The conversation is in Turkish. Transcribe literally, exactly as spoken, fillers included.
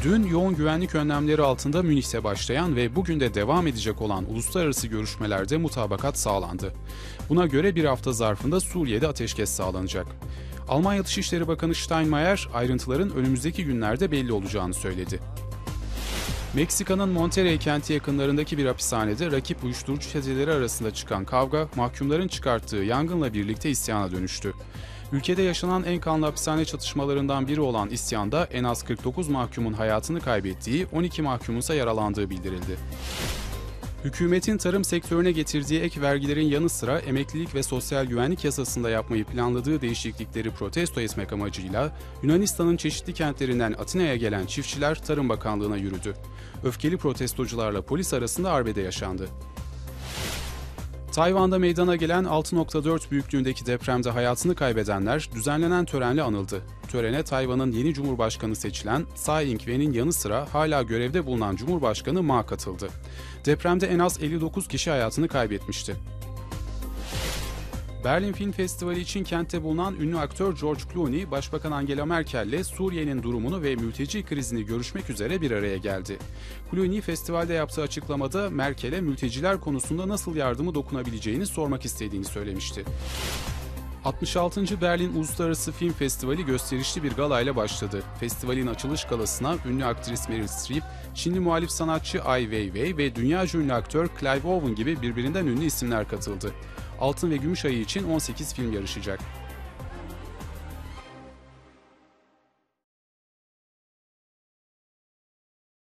Dün yoğun güvenlik önlemleri altında Münih'te başlayan ve bugün de devam edecek olan uluslararası görüşmelerde mutabakat sağlandı. Buna göre bir hafta zarfında Suriye'de ateşkes sağlanacak. Almanya Dışişleri Bakanı Steinmeier ayrıntıların önümüzdeki günlerde belli olacağını söyledi. Meksika'nın Monterrey kenti yakınlarındaki bir hapishanede rakip uyuşturucu çeteleri arasında çıkan kavga, mahkumların çıkarttığı yangınla birlikte isyana dönüştü. Ülkede yaşanan en kanlı hapishane çatışmalarından biri olan isyanda en az kırk dokuz mahkumun hayatını kaybettiği, on iki mahkumunsa yaralandığı bildirildi. Hükümetin tarım sektörüne getirdiği ek vergilerin yanı sıra emeklilik ve sosyal güvenlik yasasında yapmayı planladığı değişiklikleri protesto etmek amacıyla Yunanistan'ın çeşitli kentlerinden Atina'ya gelen çiftçiler Tarım Bakanlığı'na yürüdü. Öfkeli protestocularla polis arasında arbede yaşandı. Tayvan'da meydana gelen altı nokta dört büyüklüğündeki depremde hayatını kaybedenler düzenlenen törenle anıldı. Törene Tayvan'ın yeni Cumhurbaşkanı seçilen Tsai Ing-wen'in yanı sıra hala görevde bulunan Cumhurbaşkanı Ma katıldı. Depremde en az elli dokuz kişi hayatını kaybetmişti. Berlin Film Festivali için kentte bulunan ünlü aktör George Clooney, Başbakan Angela Merkel'le Suriye'nin durumunu ve mülteci krizini görüşmek üzere bir araya geldi. Clooney, festivalde yaptığı açıklamada Merkel'e mülteciler konusunda nasıl yardımı dokunabileceğini sormak istediğini söylemişti. altmış altıncı Berlin Uluslararası Film Festivali gösterişli bir galayla başladı. Festivalin açılış galasına ünlü aktris Meryl Streep, Çinli muhalif sanatçı Ai Weiwei ve dünyaca ünlü aktör Clive Owen gibi birbirinden ünlü isimler katıldı. Altın ve Gümüş Ayı için on sekiz film yarışacak.